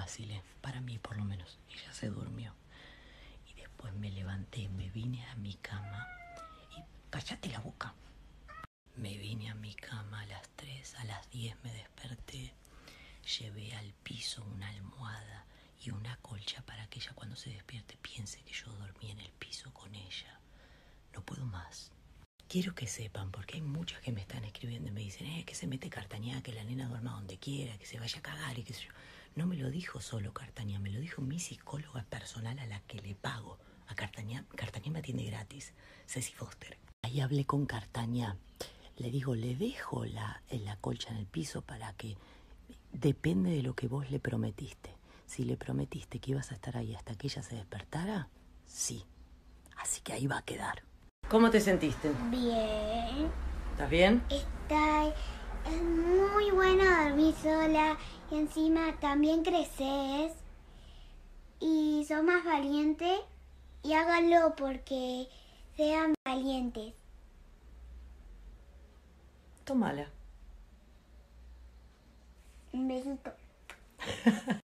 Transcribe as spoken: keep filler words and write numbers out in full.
fácil, ¿eh? Para mí por lo menos. Ella se durmió. Y después me levanté, me vine a mi cama y... ¡Cállate la boca! Me vine a mi cama a las tres, a las diez me desperté. Llevé al piso una almohada y una colcha para que ella cuando se despierte piense que yo dormí en el piso con ella. No puedo más. Quiero que sepan, porque hay muchas que me están escribiendo y me dicen, eh, que se mete Cartañá, que la nena duerma donde quiera, que se vaya a cagar y qué sé yo. No me lo dijo solo Cartañá, me lo dijo mi psicóloga personal a la que le pago. A Cartañá, Cartañá me atiende gratis, Ceci Foster. Ahí hablé con Cartañá. Le digo, le dejo la, la colcha en el piso para que... Depende de lo que vos le prometiste. Si le prometiste que ibas a estar ahí hasta que ella se despertara, sí. Así que ahí va a quedar. ¿Cómo te sentiste? Bien. ¿Estás bien? Está, es muy bueno dormir sola y encima también creces y sos más valiente y háganlo porque sean valientes. Tómala. Un besito.